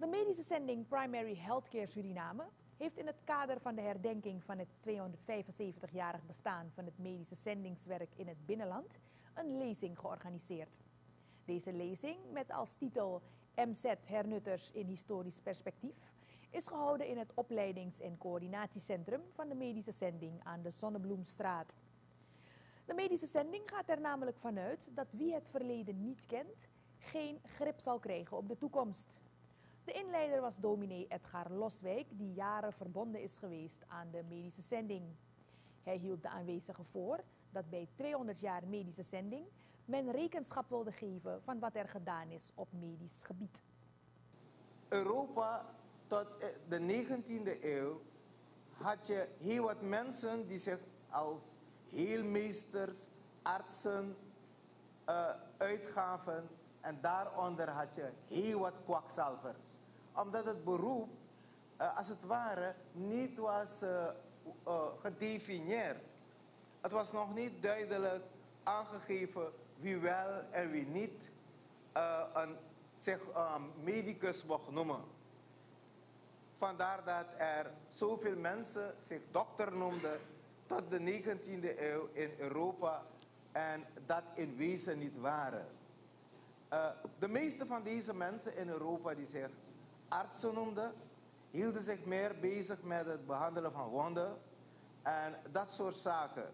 medische zending Primary Healthcare Suriname heeft in het kader van de herdenking van het 275-jarig bestaan van het medische zendingswerk in het binnenland een lezing georganiseerd. Deze lezing, met als titel MZ Hernutters in historisch perspectief, is gehouden in het opleidings- en coördinatiecentrum van de medische zending aan de Zonnebloemstraat. De medische zending gaat er namelijk vanuit dat wie het verleden niet kent, geen grip zal krijgen op de toekomst. De inleider was dominee Edgar Loswijk, die jaren verbonden is geweest aan de medische zending. Hij hield de aanwezigen voor dat bij 200 jaar medische zending men rekenschap wilde geven van wat er gedaan is op medisch gebied. Europa tot de 19e eeuw had je heel wat mensen die zich als heelmeesters, artsen uitgaven. En daaronder had je heel wat kwakzalvers. Omdat het beroep, als het ware, niet was gedefinieerd. Het was nog niet duidelijk aangegeven wie wel en wie niet zich medicus mocht noemen. Vandaar dat er zoveel mensen zich dokter noemden tot de 19e eeuw in Europa en dat in wezen niet waren. De meeste van deze mensen in Europa die zich artsen noemden, hielden zich meer bezig met het behandelen van wonden en dat soort zaken.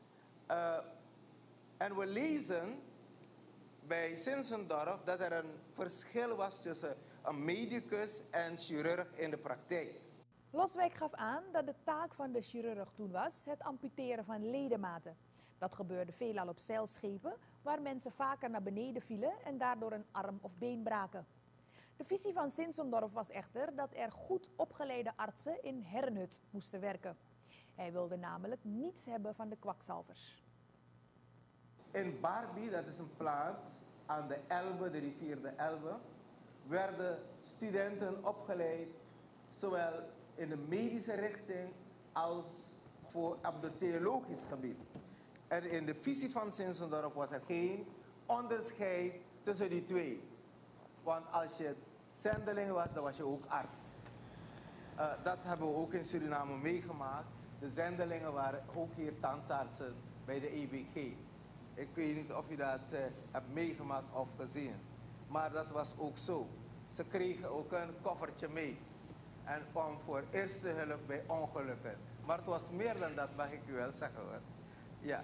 En we lezen bij Zinzendorf dat er een verschil was tussen een medicus en chirurg in de praktijk. Loswijk gaf aan dat de taak van de chirurg toen was het amputeren van ledematen. Dat gebeurde veelal op zeilschepen, waar mensen vaker naar beneden vielen en daardoor een arm of been braken. De visie van Zinzendorf was echter dat er goed opgeleide artsen in Herrnhut moesten werken. Hij wilde namelijk niets hebben van de kwakzalvers. In Barbie, dat is een plaats aan de Elbe, de rivier de Elbe, werden studenten opgeleid, zowel in de medische richting als op het theologisch gebied. En in de visie van Zinzendorf was er geen onderscheid tussen die twee. Want als je zendeling was, dan was je ook arts. Dat hebben we ook in Suriname meegemaakt. De zendelingen waren ook hier tandartsen bij de EBG. Ik weet niet of je dat hebt meegemaakt of gezien. Maar dat was ook zo. Ze kregen ook een koffertje mee. En kwam voor eerste hulp bij ongelukken. Maar het was meer dan dat, mag ik u wel zeggen hoor. Ja.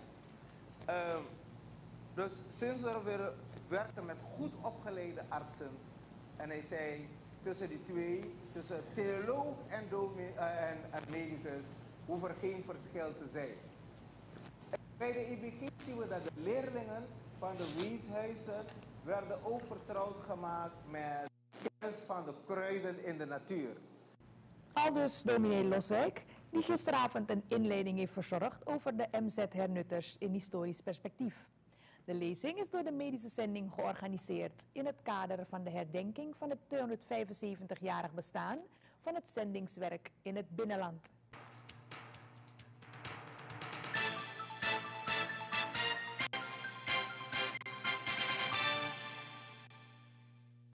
Dus Zinzendorf werkte met goed opgeleide artsen. En hij zei, tussen die twee, tussen theoloog en medicus, hoeft er geen verschil te zijn. Bij de EBG zien we dat de leerlingen van de weeshuizen werden ook vertrouwd gemaakt met kennis van de kruiden in de natuur. Aldus dominee Loswijk, die gisteravond een inleiding heeft verzorgd over de MZ Hernutters in historisch perspectief. De lezing is door de medische zending georganiseerd in het kader van de herdenking van het 275-jarig bestaan van het zendingswerk in het binnenland.